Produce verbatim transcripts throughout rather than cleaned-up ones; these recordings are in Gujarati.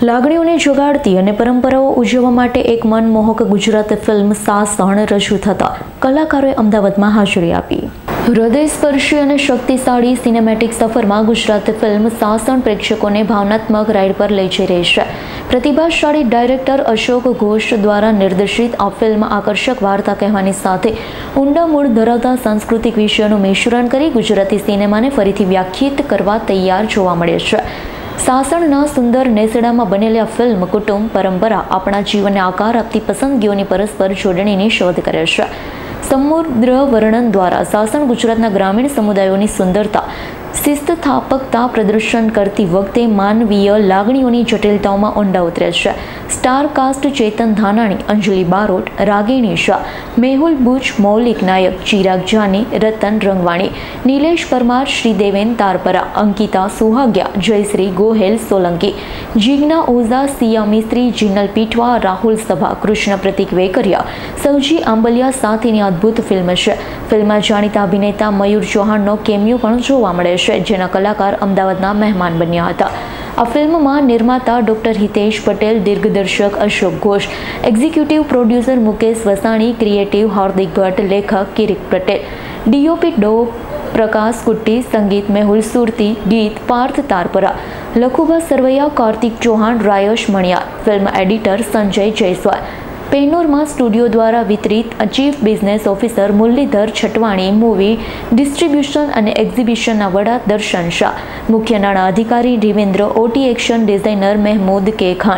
લાગણીઓને જગાડતી અને પરંપરાઓ ઉજવવા માટે એક મનમોહક ગુજરાતી ફિલ્મ સાસણ રજૂ થતા કલાકારોએ અમદાવાદમાં હાજરી આપી. હૃદયસ્પર્શી અને શક્તિશાળી સિનેમેટિક સફરમાં ગુજરાતી ફિલ્મ સાસણ પ્રેક્ષકોને ભાવનાત્મક રાઇડ પર લઈ જઈ રહી છે. પ્રતિભાશાળી ડાયરેક્ટર અશોક ઘોષ દ્વારા નિર્દેશિત આ ફિલ્મ આકર્ષક વાર્તા કહેવાની સાથે ઊંડા મૂળ ધરાવતા સાંસ્કૃતિક વિષયોનું મિશ્રણ કરી ગુજરાતી સિનેમાને ફરીથી વ્યાખ્યાયિત કરવા તૈયાર જોવા મળે છે. સાસણના સુંદર નેસડામાં બનેલી આ ફિલ્મ કુટુંબ, પરંપરા, આપણા જીવનને આકાર આપતી પસંદગીઓની પરસ્પર જોડણીની શોધ કરે છે. સમુદ્ર વર્ણન દ્વારા સાસણ ગુજરાતના ગ્રામીણ સમુદાયોની સુંદરતા, સ્થિતિસ્થાપકતા પ્રદર્શન કરતી વખતે માનવીય લાગણીઓની જટિલતાઓમાં ઊંડા ઉતરે છે. સ્ટાર કાસ્ટ ચેતન ધાનાણી, અંજલિ બારોટ, રાગિણી શાહ, મેહુલ બુચ, મૌલિક નાયક, ચિરાગ જાની, રતન રંગવાણી, નિલેશ પરમાર, શ્રીદેવેન તારપરા, અંકિતા સુહાગ્યા, જયશ્રી ગોહેલ સોલંકી, જીજ્ઞા ઓઝા, સિયા મિસ્ત્રી, જીનલ પીઠવા, રાહુલ સભા, કૃષ્ણ પ્રતિક વેકરિયા, સૌજી આંબલિયા સાથેની અદ્ભુત ફિલ્મ છે. ફિલ્મમાં જાણીતા અભિનેતા મયુર ચૌહાણનો કેમિયો પણ જોવા મળે છે, જેના કલાકાર અમદાવાદના મહેમાન બન્યા હતા. આ ફિલ્મમાં નિર્માતા ડોક્ટર હિતેશ પટેલ, દિગ્દર્શક Ashok Ghosh, executive producer Mukesh Vasani, creative Hardik Bhatt, લેખક કિરીટ પટેલ, ડીઓપી ડો પ્રકાશ કુટ્ટી, સંગીત મેહુલ સુરતી, ગીત Parth Tarpara, Lakhubha Sarvaiya, Kartik Chauhan, Rayash Maniyar, film editor Sanjay Jaiswal. Panorama studio દ્વારા વિતરિત chief business officer Muralidhar Chhatwani, movie distribution અને એક્ઝિબિશનના વડા દર્શન શાહ, મુખ્ય નાણાં અધિકારી Dhimendra Oti, action designer Mehmood K Khan,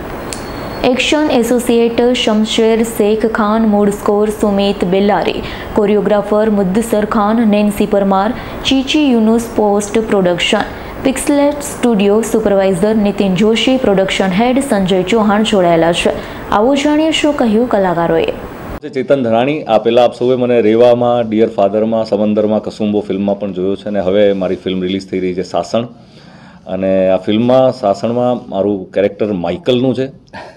action associate Shamsher Shaikh Khan, મૂળ score Sumit બેલારી, choreographer Muddassar Khan, Nancy Parmar, Chichi Yunus, post production Pixelate studio supervisor Nitin Joshi, production head Sanjay Chauhan જોડાયેલા છે. આવો જાણીએ શું કહ્યું કલાકારોએ. ચેતન ધરાણી, આ પહેલાં આપ સૌએ મને રેવામાં, ડિયર ફાધરમાં, સમંદરમાં, કસુંબો ફિલ્મમાં પણ જોયો છે અને હવે મારી ફિલ્મ રિલીઝ થઈ રહી છે સાસણ. અને આ ફિલ્મમાં સાસણમાં મારું કેરેક્ટર માઇકલનું છે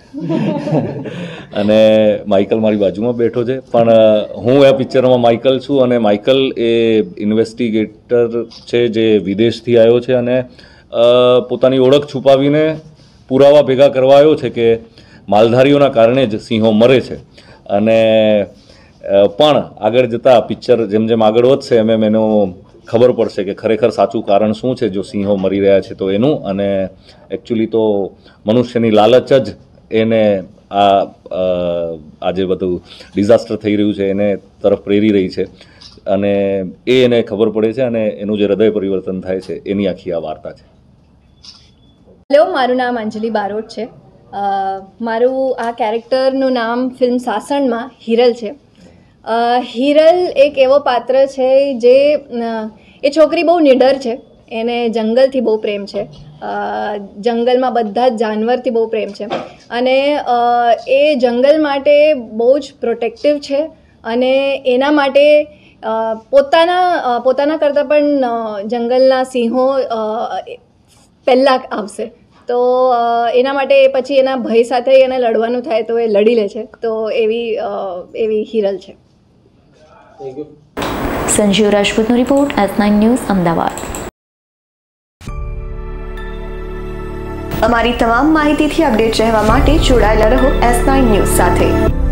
અને માઇકલ મારી બાજુમાં બેઠો છે, પણ હું આ પિક્ચરમાં માઇકલ છું અને માઇકલ એ ઇન્વેસ્ટિગેટર છે જે વિદેશથી આવ્યો છે અને પોતાની ઓળખ છુપાવીને પુરાવા ભેગા કરવા આવ્યો છે કે માલધારીઓના કારણે જ સિંહો મરે છે. અને પણ આગળ જતાં પિક્ચર જેમ જેમ આગળ વધશે એમ એમ એનો ખબર પડશે કે ખરેખર સાચું કારણ શું છે જો સિંહો મરી રહ્યા છે તો એનું. અને એકચ્યુઅલી તો મનુષ્યની લાલચ જ એને આ આ જે બધું ડિઝાસ્ટર થઈ રહ્યું છે એને તરફ પ્રેરી રહી છે અને એ એને ખબર પડે છે અને એનું જે હૃદય પરિવર્તન થાય છે એની આખી આ વાર્તા છે. હેલો, મારું નામ અંજલિ બારોટ છે. મારું આ કેરેક્ટરનું નામ ફિલ્મ સાસણમાં હિરલ છે. હિરલ એક એવો પાત્ર છે જે એ છોકરી બહુ નિડર છે, એને જંગલથી બહુ પ્રેમ છે, જંગલમાં બધા જ જાનવરથી બહુ પ્રેમ છે અને એ જંગલ માટે બહુ જ પ્રોટેક્ટિવ છે અને એના માટે પોતાના પોતાના કરતાં પણ જંગલના સિંહો પહેલાં આવશે. તો એના માટે પછી એના ભય સાથે એને લડવાનું થાય તો એ લડી લે છે. તો એવી એવી હિરલ છે. સંજીવ રાજપૂતનો report, S nine news, Ahmedabad. અમારી તમામ માહિતીથી અપડેટ રહેવા માટે જોડાયેલા રહો એસ નાઇન ન્યૂઝ સાથે.